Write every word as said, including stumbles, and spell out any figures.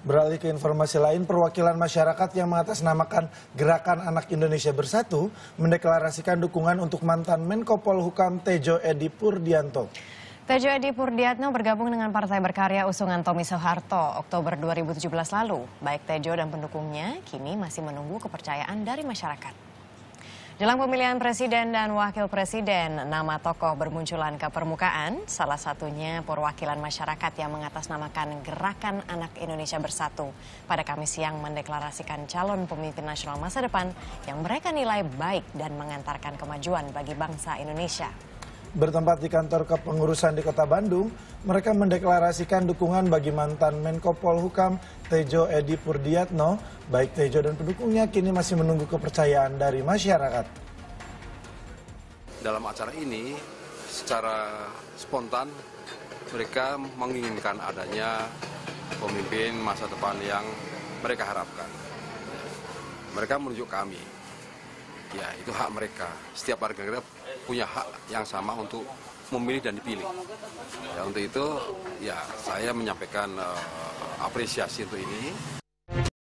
Beralih ke informasi lain, perwakilan masyarakat yang mengatasnamakan Gerakan Anak Indonesia Bersatu mendeklarasikan dukungan untuk mantan Menko Polhukam Tejo Edy Purdiyanto. Tejo Edy Purdiyanto bergabung dengan Partai Berkarya usungan Tommy Soeharto Oktober dua ribu tujuh belas lalu. Baik Tejo dan pendukungnya kini masih menunggu kepercayaan dari masyarakat. Jelang pemilihan presiden dan wakil presiden, nama tokoh bermunculan ke permukaan, salah satunya perwakilan masyarakat yang mengatasnamakan Gerakan Anak Indonesia Bersatu. Pada Kamis siang mendeklarasikan calon pemimpin nasional masa depan yang mereka nilai baik dan mengantarkan kemajuan bagi bangsa Indonesia. Bertempat di kantor kepengurusan di Kota Bandung, mereka mendeklarasikan dukungan bagi mantan Menko Polhukam Tejo Edy Purdiyanto. Baik Tejo dan pendukungnya kini masih menunggu kepercayaan dari masyarakat. Dalam acara ini, secara spontan mereka menginginkan adanya pemimpin masa depan yang mereka harapkan. Mereka menunjuk kami. Ya, itu hak mereka. Setiap warga negara punya hak yang sama untuk memilih dan dipilih. Ya, untuk itu, ya saya menyampaikan uh, apresiasi untuk ini.